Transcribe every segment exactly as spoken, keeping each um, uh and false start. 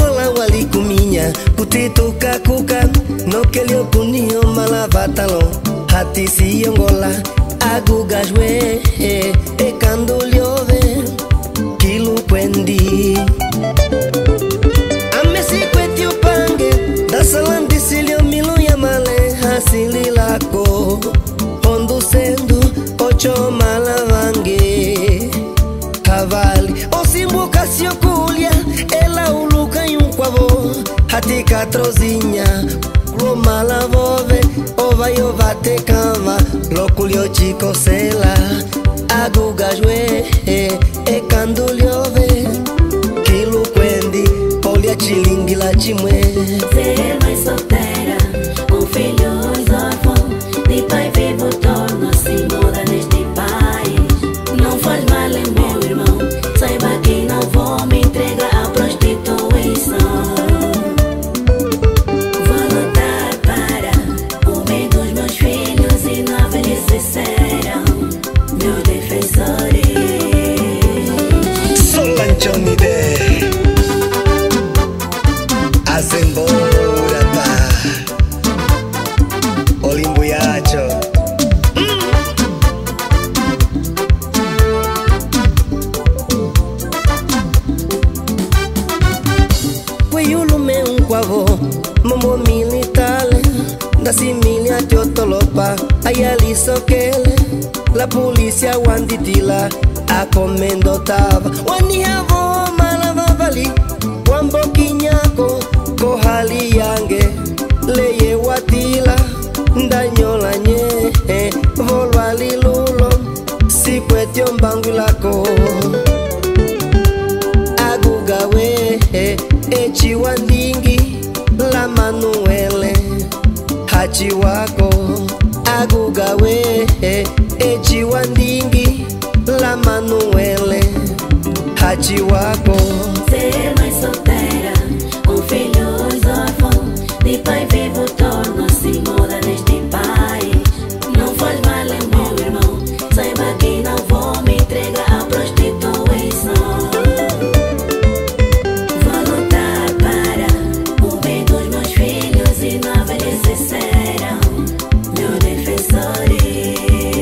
Ola wali kuminya Kutito kakuka No kelio kunio malava talon Hati si yongola Aguga jwe E kando liove Kilu kwendi Amesi kweti upange Dasalandi silio milu ya male Hasili lako Hondu sendu Ocho malavange Cavali Osimbo kasio kulia Ela uluka yunkwavo Hati katrozinha Roma lavove Ova yova te kama Lokulio chico sela Aguga jwe E kanduliove Kilu kwendi Polia chilingi la chimwe. Ser mãe solteira Com filhos órfãos De pai vivo torna-se moda neste país. Não faz mal, é meu irmão. Saiba que não vou me entregar à prostituição. Vou lutar para o bem dos meus filhos e na velhice serão meus defensores. Solanchoni de Azembora pa Olimbuyacho Kweyulu me un kwavo Mambo militale Da similia teotolopa Ayali sokele La polícia wanditila A comendo tava Wani havo malavavali Wambo kinyako Kohali yange Leye watila Ndanyola nye Volwa lilulo Sikwetyo mbangu lako Agugawe Echi wandingi La manuele Hachi wako Agugawe Echi wandingi La manuele Hachi wako. Ser mãe solteira Com filhos órfãos De pai vivo torna-se moda neste país. Não faz mal, é meu irmão. Saiba que não vou me entregar à prostituição. Vou lutar para o bem dos meus filhos e na velhice serão meus defensores.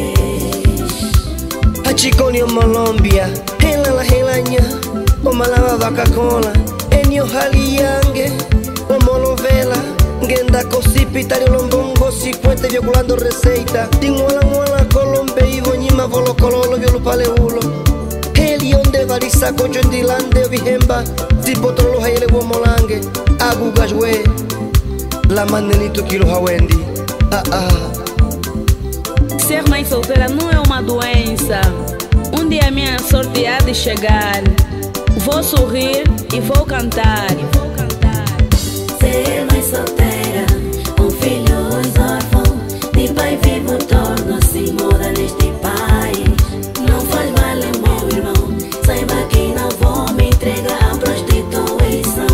Hachikonio Molombia Hela la helanya Omalava vaca cola Enio hali yange Omolovela Ngenda kosipitari lombongo Sikwete vioculando receita Tingola mola colombe Ivo nyima volo kololo Violu pale ulo Heli onde varisa Kocho ndilande vihemba Zipotrolo haile womolange Aguga jwe La manelito kilo hawendi Ah ah. Ser mãe solteira não é uma doença. Um dia minha sorte há de chegar. Vou sorrir e vou cantar. Ser mãe solteira Com filhos órfãos De pai vivo torna-se moda neste país. Não faz mal, é meu irmão. Saiba que não vou me entregar à prostituição.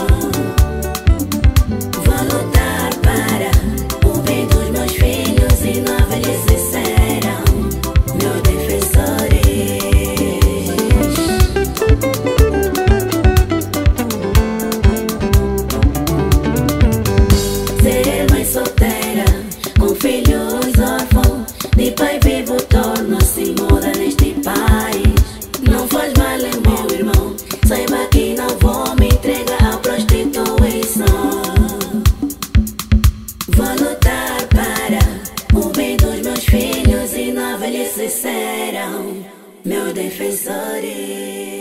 Vou lutar para o bem dos meus filhos e na velhice serão meus defensores. Ser mãe solteira Com filhos órfãos De pai vivo torna-se moda neste país. Não faz mal, é meu irmão. Saiba que não vou me entregar à prostituição. Vou lutar para o bem dos meus filhos e na velhice serão meus defensores.